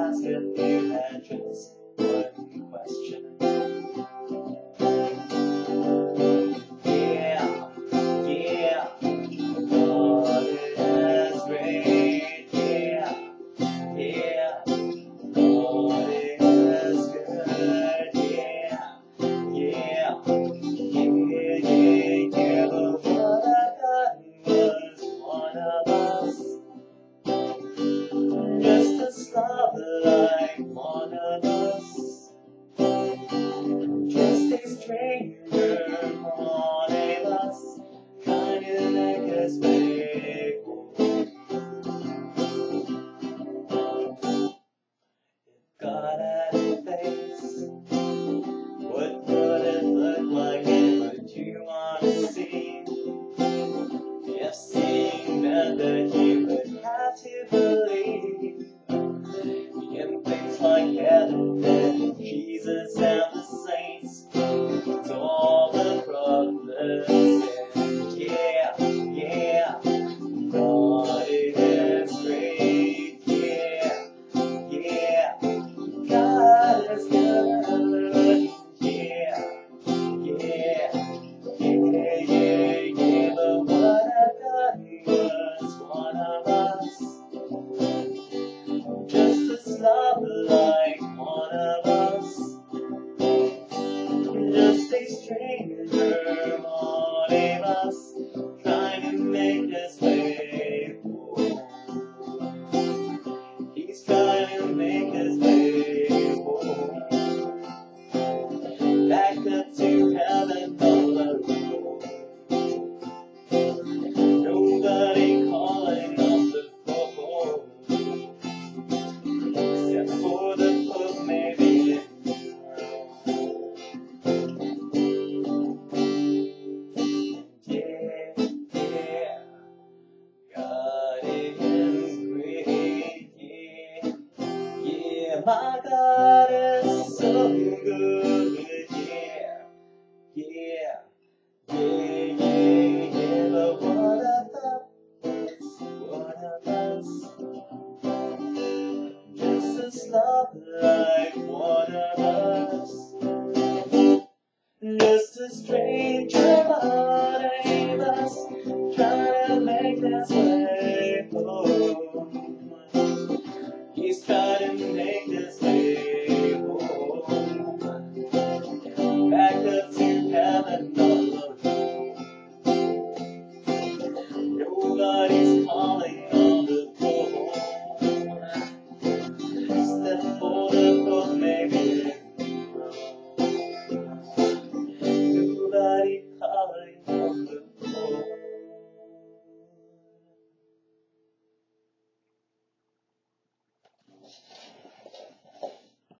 ask if you had just one question. Yeah, yeah, God is great. Yeah, yeah, God is good. Yeah, yeah, yeah, yeah, yeah. But what I've done was one of us. Just a slob like one of us. Just a stranger, one of us. Kinda make us faithful. If God had a face, what would it look like and would you want to see? If seeing meant that you would have to believe in things like heaven and Jesus and the saints, to all the prophets, and yeah, yeah, God is great, yeah, yeah, God is good, yeah, yeah, yeah, yeah, yeah, but what I've done was one of us. Just a slob like one of us. Just a stranger, one of us. Trying to make us faithful. He's trying to make us faithful. Back up to heaven all alone. Nobody calling on the phone. Except for the Pope, maybe. Yeah, yeah, God is great. Yeah, yeah, my God is so good. Yeah, yeah, yeah, yeah, yeah. But what I thought was one of us. Just a slob like one of us. Just a stranger.